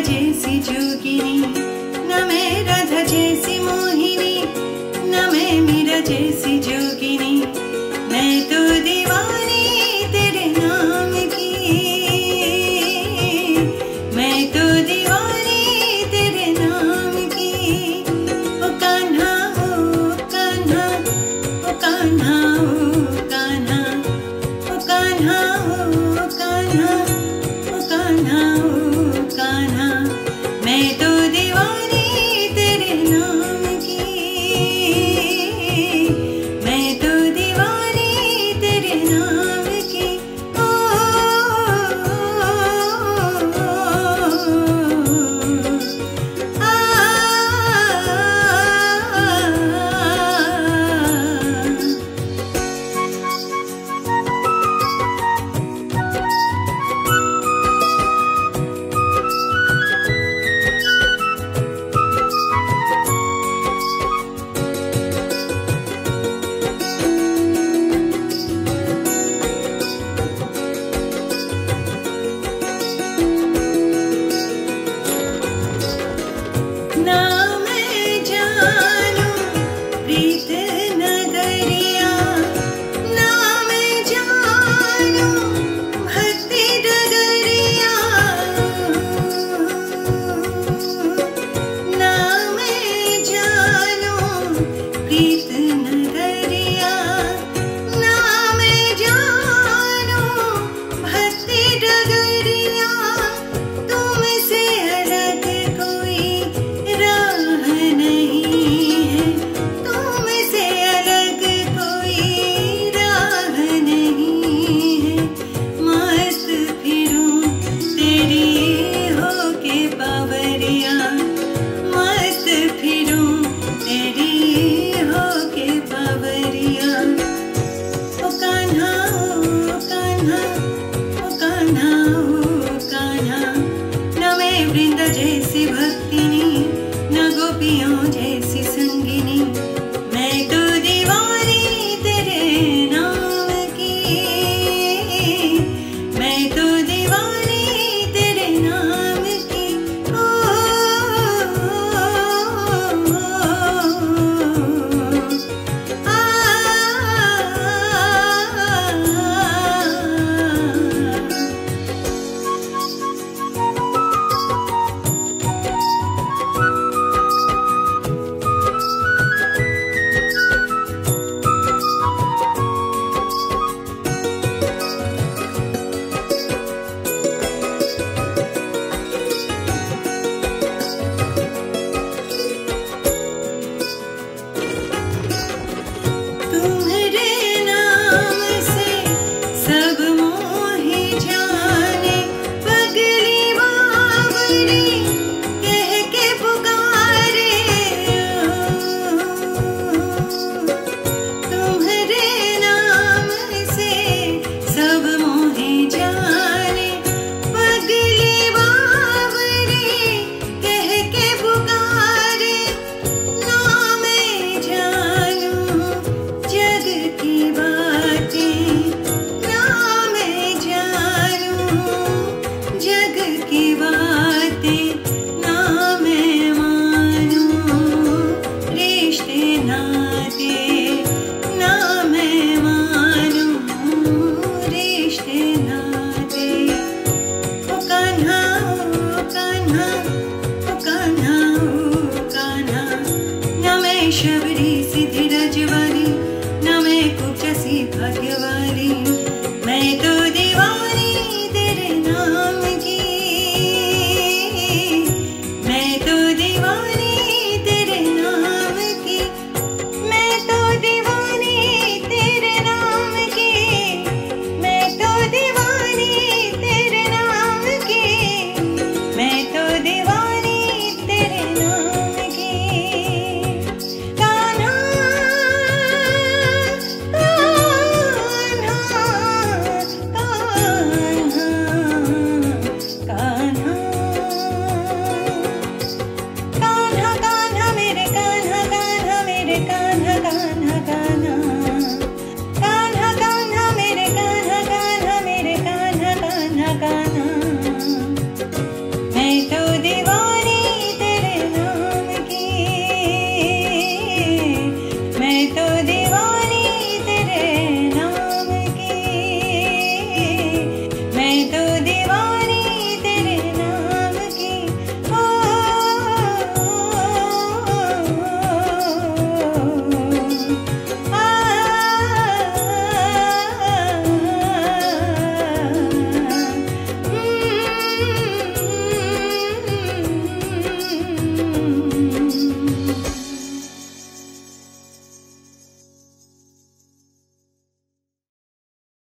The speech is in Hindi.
जैसी जोगिनी, न मैं राधा जैसी मोहिनी, न मैं मीरा जैसी जोगिनी। मैं तो दीवानी तेरे नाम की, मैं तो दीवानी तेरे नाम की। ओ कान्हा ओ कान्हा, ओ कान्हा ओ कान्हा, ओ कान्हा ओ कान्हा, ओ कान्हा ओ कान्हा। मैं तो दीवानी तेरे नाम की, मैं तो दीवानी तेरे नाम की। ओ ना मैं जानूं प्रीत नगरिया, ना मैं जानूं भक्ति डगरिया, ना मैं जानूं प्रीत नगरिया, ना मैं जानूं भक्ति डगरिया। तुमसे अलग कोई राह नहीं है, तुमसे अलग कोई राह नहीं है। मस्त फिरूं तेरी होके बावरिया, मस्त फिरूं तेरी होके बावरिया। ओ कान्हा ओ कान्हा, ओ कान्हा ओ कान्हा। न मैं वृंदा जैसी भक्तिनी,